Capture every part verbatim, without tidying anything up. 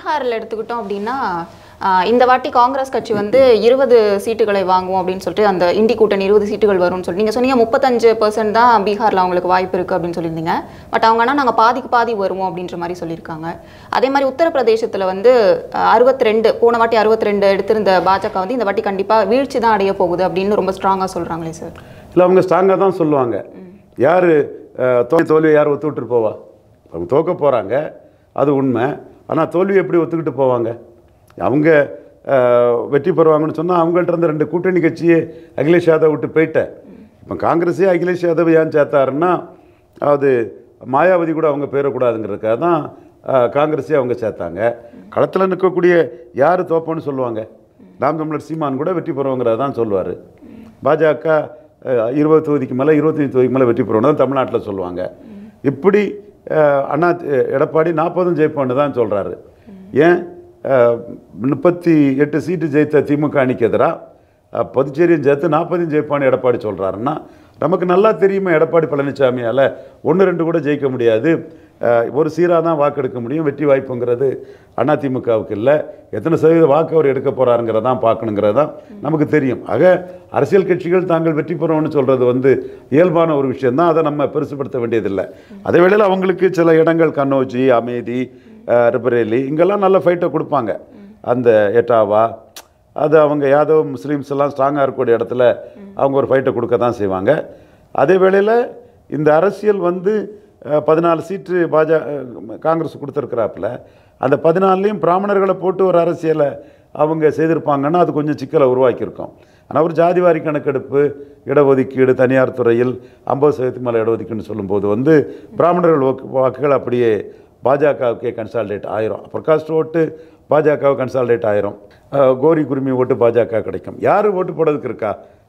பீகாரில் எடுத்துக்கிட்டோம் அப்படின்னா இந்த வாட்டி காங்கிரஸ் கட்சி வந்து இருபது சீட்டுகளை வாங்குவோம் அப்படின்னு சொல்லிட்டு அந்த இண்டி கூட்டணி இருபது சீட்டுகள் வரும்னு சொல்லி நீங்கள் சொன்னீங்க முப்பத்தஞ்சு பர்சன்ட் தான் பீகாரில் அவங்களுக்கு வாய்ப்பு இருக்குது அப்படின்னு சொல்லியிருந்தீங்க. பட் அவங்கன்னா நாங்கள் பாதிக்கு பாதி வருவோம் அப்படின்ற மாதிரி சொல்லியிருக்காங்க. அதே மாதிரி உத்தரப்பிரதேசத்தில் வந்து அறுபத்தி ரெண்டு போன வாட்டி அறுபத்தி ரெண்டு எடுத்திருந்த பாஜக வந்து இந்த வாட்டி கண்டிப்பாக வீழ்ச்சி தான் அடைய போகுது அப்படின்னு ரொம்ப ஸ்ட்ராங்காக சொல்கிறாங்களே சார். இல்லை, அவங்க ஸ்ட்ராங்காக தான் சொல்லுவாங்க. யார் தோல்வி தோல்வியை யார் ஒத்துக்கிட்டு போவா? அவங்க தோக்க போகிறாங்க, அது உண்மை. ஆனால் தோல்வி எப்படி ஒத்துக்கிட்டு போவாங்க? அவங்க வெற்றி பெறுவாங்கன்னு சொன்னால் அவங்கள்ட்ட இருந்த ரெண்டு கூட்டணி கட்சியே அகிலேஷ் யாதவ் விட்டு போயிட்டேன். இப்போ காங்கிரஸே அகிலேஷ் யாதவ் ஏன் சேர்த்தாருன்னா, அது மாயாவதி கூட அவங்க பேரக்கூடாதுங்கிறதுக்காக தான் காங்கிரஸே அவங்க சேர்த்தாங்க. களத்தில் நிற்கக்கூடிய யார் தோப்போன்னு சொல்லுவாங்க? நாம் தமிழர் சீமான் கூட வெற்றி பெறுவோங்கிறத தான் சொல்லுவார். பாஜக இருபது தொகுதிக்கு மேலே இருபத்தஞ்சி தொகுதிக்கு மேலே வெற்றி பெறுவோன்னு தான் தமிழ்நாட்டில் சொல்லுவாங்க. இப்படி அண்ணா எடப்பாடி நாற்பதும் ஜெயிப்போன்னு தான் சொல்கிறாரு. ஏன் முப்பத்தி எட்டு சீட்டு ஜெயித்த திமுக அணிக்கு எதிராக புதுச்சேரியும் சேர்த்து நாற்பதையும் ஜெயிப்பான்னு எடப்பாடி சொல்கிறாருன்னா, நமக்கு நல்லா தெரியுமா எடப்பாடி பழனிசாமியால் ஒன்று ரெண்டு கூட ஜெயிக்க முடியாது, ஒரு சீராக தான் வாக்கெடுக்க முடியும், வெற்றி வாய்ப்புங்கிறது அதிமுகவுக்கு இல்லை. எத்தனை சதவீத வாக்கு அவர் எடுக்க போகிறாருங்கிறதான் பார்க்கணுங்கிறது தான் நமக்கு தெரியும். ஆக அரசியல் கட்சிகள் தாங்கள் வெற்றி பெறுவோம்னு சொல்கிறது வந்து இயல்பான ஒரு விஷயந்தான். அதை நம்ம பெருசுப்படுத்த வேண்டியதில்லை. அதே வேளையில் அவங்களுக்கு சில இடங்கள் கன்னோஜி, அமேதி, ரிபரேலி இங்கெல்லாம் நல்ல ஃபைட்டை கொடுப்பாங்க. அந்த எட்டாவா அது அவங்க யாதவ் முஸ்லீம்ஸ் எல்லாம் ஸ்ட்ராங்காக இருக்கக்கூடிய இடத்துல அவங்க ஒரு ஃபைட்டை கொடுக்க தான் செய்வாங்க. அதே வேளையில் இந்த அரசியல் வந்து பதினாலு சீட்டு பாஜக காங்கிரஸ் கொடுத்துருக்குறாப்புல, அந்த பதினாலுலேயும் பிராமணர்களை போட்டு ஒரு அரசியலை அவங்க செய்திருப்பாங்கன்னா அது கொஞ்சம் சிக்கலை உருவாக்கியிருக்கோம். ஆனால் ஒரு ஜாதிவாரி கணக்கெடுப்பு, இடஒதுக்கீடு, தனியார் துறையில் ஐம்பது சதவீதத்துக்கு மேலே இடஒதுக்கீடுன்னு சொல்லும்போது வந்து பிராமணர்கள் வாக்குகள் அப்படியே பாஜகவுக்கே கன்சால்டேட் ஆயிரும். பிரகாஷ் ஓட்டு பாஜகவுக்கு கன்சால்டேட் ஆயிரும். கோரி குருமி ஓட்டு பாஜக கிடைக்கும். யார் ஓட்டு போடுறதுக்கு இருக்கா?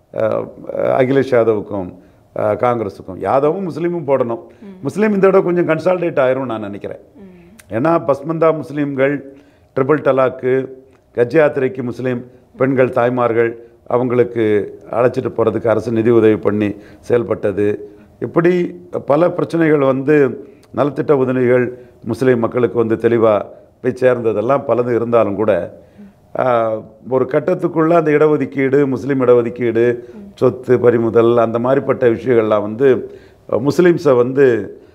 அகிலேஷ் யாதவுக்கும் காங்கிரஸுக்கும். யாதவும் முஸ்லீமும் போடணும். முஸ்லீம் இந்த விட கொஞ்சம் கன்சால்டேட் ஆயிரும் நான் நினைக்கிறேன். ஏன்னா பஸ்மந்தா முஸ்லீம்கள், ட்ரிபிள் டலாக்கு, கஜ் யாத்திரைக்கு முஸ்லீம் பெண்கள் தாய்மார்கள் அவங்களுக்கு அழைச்சிட்டு போகிறதுக்கு அரசு நிதி உதவி பண்ணி செயல்பட்டது. இப்படி பல பிரச்சனைகள் வந்து நலத்திட்ட உதவிகள் முஸ்லீம் மக்களுக்கு வந்து தெளிவாக போய் சேர்ந்ததெல்லாம் பலது இருந்தாலும் கூட ஒரு கட்டத்துக்குள்ளே அந்த இடஒதுக்கீடு, முஸ்லீம் இடஒதுக்கீடு, சொத்து பறிமுதல், அந்த மாதிரிப்பட்ட விஷயங்கள்லாம் வந்து முஸ்லீம்ஸை வந்து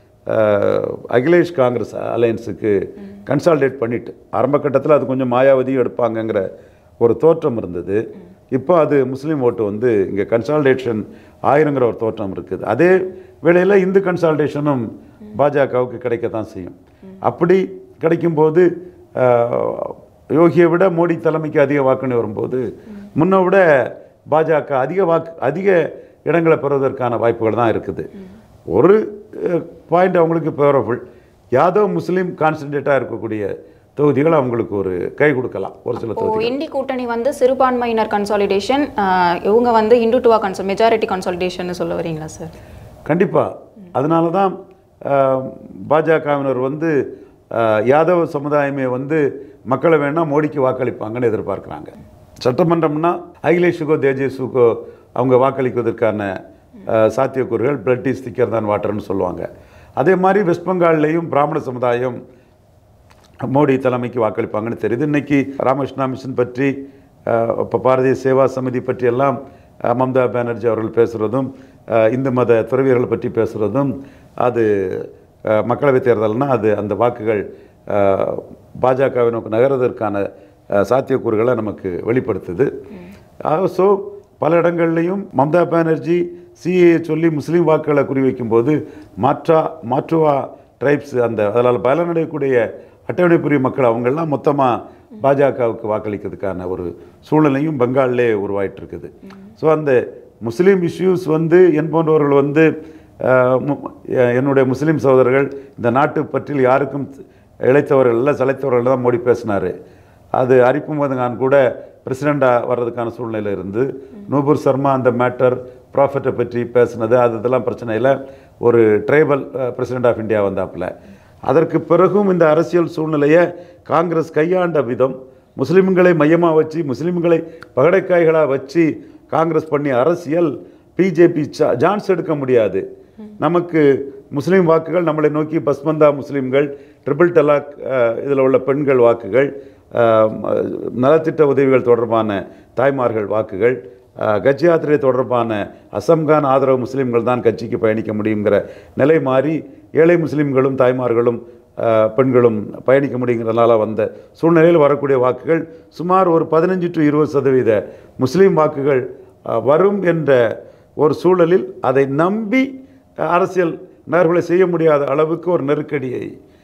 அகிலேஷ் காங்கிரஸ் அலையன்ஸுக்கு கன்சால்டேட் பண்ணிட்டு ஆரம்ப கட்டத்தில் அது கொஞ்சம் மாயாவதியும் எடுப்பாங்கங்கிற ஒரு தோற்றம் இருந்தது. இப்போ அது முஸ்லீம் ஓட்டு வந்து இங்கே கன்சால்டேஷன் ஆயிருங்கிற ஒரு தோற்றம் இருக்குது. அதே வேளையில் இந்து கன்சால்டேஷனும் பாஜகவுக்கு கிடைக்கத்தான் செய்யும். அப்படி கிடைக்கும்போது யோகியை விட மோடி தலைமைக்கு அதிக வாக்குன்னு வரும்போது முன்னை விட பாஜக அதிக வாக்கு அதிக இடங்களை பெறுவதற்கான வாய்ப்புகள் தான் இருக்குது. ஒரு பாயிண்ட் அவங்களுக்கு ஃபேவரபுள், யாதவ் முஸ்லீம் கான்சன்ட்ரேட்டாக இருக்கக்கூடிய தொகுதிகள் அவங்களுக்கு ஒரு கை கொடுக்கலாம். ஒரு சில தொகுதி இண்டி கூட்டணி வந்து சிறுபான்மையினர் கன்சாலிடேஷன், இவங்க வந்து இந்துத்துவா கன்சல் மெஜாரிட்டி கன்சாலிடேஷன் சொல்ல வரீங்களா சார்? கண்டிப்பாக. அதனால தான் பாஜகவினர் வந்து யாதவ சமுதாயமே வந்து மக்களை வேணால் மோடிக்கு வாக்களிப்பாங்கன்னு எதிர்பார்க்குறாங்க. சட்டமன்றம்னா அகிலேஷுக்கோ தேஜஸ்விக்கோ அவங்க வாக்களிப்பதற்கான சாத்தியக்கூறுகள் பிளட் இஸ் திக்கர் தான் வாட்டர்னு சொல்லுவாங்க. அதே மாதிரி வெஸ்ட் பெங்கால்லையும் பிராமண சமுதாயம் மோடி தலைமைக்கு வாக்களிப்பாங்கன்னு தெரியுது. இன்றைக்கி ராமகிருஷ்ணா மிஷன் பற்றி, இப்போ பாரதிய சேவா சமிதி பற்றியெல்லாம் மம்தா பானர்ஜி அவர்கள் பேசுகிறதும், இந்து மத துறவியர்களை பற்றி பேசுகிறதும், அது மக்களவைத் தேர்தல்னால் அது அந்த வாக்குகள் பாஜகவை நோக்கி நகர்வதற்கான சாத்தியக்கூறுகளை நமக்கு வெளிப்படுத்துது. ஸோ பல இடங்கள்லையும் மம்தா பானர்ஜி சிஏ சொல்லி முஸ்லீம் வாக்குகளை குறிவைக்கும்போது மாற்றா மாற்றுவா ட்ரைப்ஸ் அந்த அதில் பலனடையக்கூடிய அட்டவணைப்புரிய மக்கள் அவங்கெல்லாம் மொத்தமாக பாஜகவுக்கு வாக்களிக்கிறதுக்கான ஒரு சூழ்நிலையும் பெங்காலிலே உருவாயிட்டு இருக்குது. ஸோ அந்த முஸ்லீம் இஷ்யூஸ் வந்து என் போன்றவர்கள் வந்து என்னுடைய முஸ்லீம் சகோதரர்கள் இந்த நாட்டு பற்றில் யாருக்கும் இழைத்தவர்கள் இல்லை, சளைத்தவர்கள் தான் மோடி பேசினார். அது அரிப்பும்போது நான் கூட பிரசிடெண்ட்டாக வர்றதுக்கான சூழ்நிலை இருந்து நூபுர் சர்மா அந்த மேட்டர் ப்ராஃபிட்டை பற்றி பேசினது, அது இதெல்லாம் பிரச்சனையில் ஒரு ட்ரைபல் பிரசிடெண்ட் ஆஃப் இந்தியா வந்தாப்புல. அதற்கு பிறகும் இந்த அரசியல் சூழ்நிலையை காங்கிரஸ் கையாண்ட விதம், முஸ்லீம்களை மையமாக வச்சு முஸ்லீம்களை பகடைக்காய்களாக வச்சு காங்கிரஸ் பண்ணி அரசியல் பிஜேபி சான்ஸ் எடுக்க முடியாது. நமக்கு முஸ்லீம் வாக்குகள் நம்மளை நோக்கி பஸ்மந்தா முஸ்லீம்கள், ட்ரிபிள் தலாக் இதில் உள்ள பெண்கள் வாக்குகள், நலத்திட்ட உதவிகள் தொடர்பான தாய்மார்கள் வாக்குகள், கட்சி யாத்திரை தொடர்பான அசம்கான் ஆதரவு முஸ்லீம்கள் தான் கட்சிக்கு பயணிக்க முடியுங்கிற நிலை மாறி ஏழை முஸ்லீம்களும் தாய்மார்களும் பெண்களும் பயணிக்க முடியுங்கிறதுனால வந்த சூழ்நிலையில் வரக்கூடிய வாக்குகள் சுமார் ஒரு பதினஞ்சு டு இருபது சதவீத முஸ்லீம் வாக்குகள் வரும் என்ற ஒரு சூழலில் அதை நம்பி அரசியல் நகர்வுகளை செய்ய முடியாத அளவுக்கு ஒரு நெருக்கடியை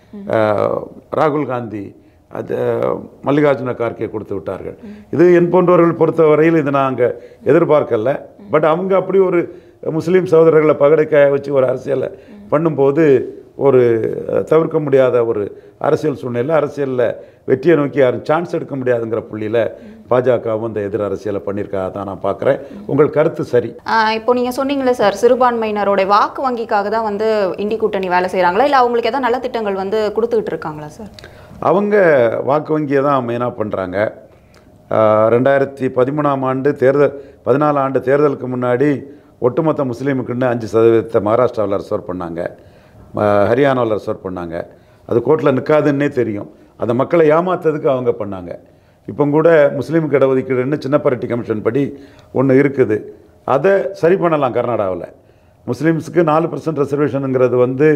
ராகுல் காந்தி அது மல்லிகார்ஜுன கார்கே கொடுத்து விட்டார்கள். இது என் போன்றவர்கள் பொறுத்த வரையில் இது நாங்கள் எதிர்பார்க்கல. பட் அவங்க அப்படி ஒரு முஸ்லீம் சகோதரர்களை பகடைக்காய வச்சு ஒரு அரசியலை பண்ணும்போது ஒரு தவிர்க்க முடியாத ஒரு அரசியல் சூழ்நிலை, அரசியலில் வெற்றியை நோக்கி யாரும் சான்ஸ் எடுக்க முடியாதுங்கிற புள்ளியில் பாஜகவும் இந்த எதிர் அரசியலை பண்ணியிருக்காக தான் நான் பார்க்குறேன். உங்கள் கருத்து சரி. இப்போ நீங்கள் சொன்னீங்களே சார், சிறுபான்மையினரோட வாக்கு வங்கிக்காக தான் வந்து இண்டி கூட்டணி வேலை செய்கிறாங்களா, இல்லை அவங்களுக்கு எதாவது நலத்திட்டங்கள் வந்து கொடுத்துக்கிட்டு இருக்காங்களா சார்? அவங்க வாக்கு வங்கியை தான் மெயினாக பண்ணுறாங்க. ரெண்டாயிரத்தி பதிமூணாம் ஆண்டு தேர்தல் பதினாலு ஆண்டு தேர்தலுக்கு முன்னாடி ஒட்டுமொத்த முஸ்லீமுக்குன்னு அஞ்சு சதவீதத்தை மகாராஷ்டிராவில் ரிசர்வ் பண்ணாங்க, ஹரியானாவில் ரிசர்வ் பண்ணாங்க. அது கோர்ட்டில் நிற்காதுன்னே தெரியும். அந்த மக்களை ஏமாற்றதுக்கு அவங்க பண்ணாங்க. இப்போ கூட முஸ்லீமுக்கு இடஒதுக்கீடுன்னு சின்னப்பரெட்டி கமிஷன் படி ஒன்று இருக்குது. அதை சரி பண்ணலாம். கர்நாடகாவில் முஸ்லீம்ஸுக்கு நாலு பர்சன்ட் ரிசர்வேஷனுங்கிறது வந்து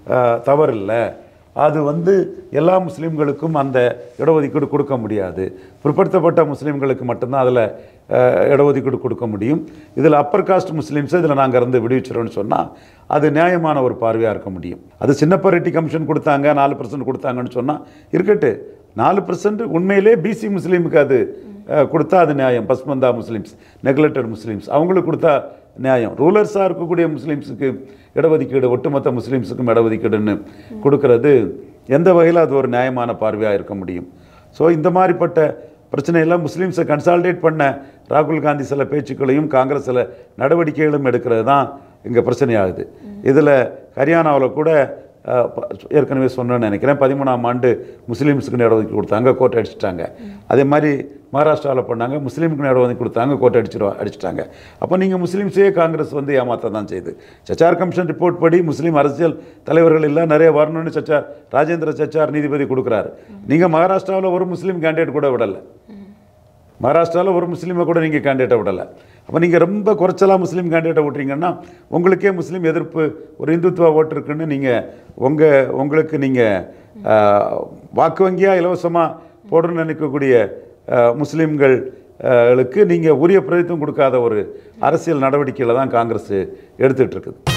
தவறு இல்லை. அது வந்து எல்லா முஸ்லீம்களுக்கும் அந்த இடஒதுக்கீடு கொடுக்க முடியாது. பிற்படுத்தப்பட்ட முஸ்லீம்களுக்கு மட்டும்தான் அதில் இடஒதுக்கீடு கொடுக்க முடியும். இதில் அப்பர் காஸ்ட் முஸ்லீம்ஸை இதில் நாங்கள் இருந்து விடுவிச்சிரோன்னு சொன்னால் அது நியாயமான ஒரு பார்வையாக இருக்க முடியும். அது சின்னப்பரெட்டி கமிஷன் கொடுத்தாங்க, நாலு பர்சன்ட் கொடுத்தாங்கன்னு சொன்னால் இருக்கட்டு. நாலு பர்சன்ட் உண்மையிலே பிசி முஸ்லீமுக்கு அது கொடுத்தா அது நியாயம். பஸ்மந்தா முஸ்லீம்ஸ், நெக்லெக்டட் முஸ்லீம்ஸ் அவங்களுக்கு கொடுத்தா நியாயம். ரூலர்ஸாக இருக்கக்கூடிய முஸ்லீம்ஸுக்கு இடஒதுக்கீடு, ஒட்டுமொத்த முஸ்லீம்ஸுக்கும் இடஒதுக்கீடுன்னு கொடுக்கறது எந்த வகையில் அது ஒரு நியாயமான பார்வையாக இருக்க முடியும்? ஸோ இந்த மாதிரிப்பட்ட பிரச்சனையெல்லாம் முஸ்லீம்ஸை கன்சால்டேட் பண்ண ராகுல் காந்தி சில பேச்சுக்களையும் காங்கிரஸ் சில நடவடிக்கைகளும் எடுக்கிறது தான் இங்கே பிரச்சனையாகுது. இதில் ஹரியானாவில் கூட ஏற்கனவே சொன்னேன்னு நினைக்கிறேன், பதிமூணாம் ஆண்டு முஸ்லீம்ஸுக்கு இடஒதுக்கீடு கொடுத்தாங்க, கோட்டை அடிச்சிட்டாங்க. அதே மாதிரி மகாராஷ்டிராவில் பண்ணாங்க, முஸ்லீமுக்கு இடஒதுக்கீடு கொடுத்தாங்க, கோட்டை அடிச்சிரு அடிச்சிட்டாங்க. அப்போ நீங்கள் முஸ்லீம்ஸே காங்கிரஸ் வந்து ஏமாற்ற தான் செய்யுது. சச்சார் கமிஷன் ரிப்போர்ட் படி முஸ்லீம் அரசியல் தலைவர்கள் எல்லாம் நிறைய வரணும்னு சச்சார் ராஜேந்திர சச்சார் நீதிபதி கொடுக்குறாரு. நீங்கள் மகாராஷ்டிராவில் ஒரு முஸ்லீம் கேண்டிடேட் கூட விடலை. மகாராஷ்டிராவில் ஒரு முஸ்லீமை கூட நீங்கள் கேண்டிடேட்டை விடலை. அப்போ நீங்கள் ரொம்ப குறைச்சலாக முஸ்லீம் கேண்டிடேட்டை விட்றீங்கன்னா உங்களுக்கே முஸ்லீம் எதிர்ப்பு ஒரு இந்துத்துவ ஓட்டு இருக்குன்னு நீங்கள் உங்கள் உங்களுக்கு நீங்கள் வாக்கு வங்கியாக இலவசமாக போடணும்னு நினைக்கக்கூடிய முஸ்லீம்களுக்கு நீங்கள் உரிய பிரதித்துவம் கொடுக்காத ஒரு அரசியல் நடவடிக்கையில் தான் காங்கிரஸ் எடுத்துகிட்டு இருக்குது.